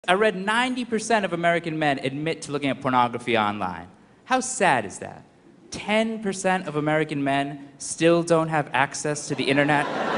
I read 90% of American men admit to looking at pornography online. How sad is that? 10% of American men still don't have access to the internet?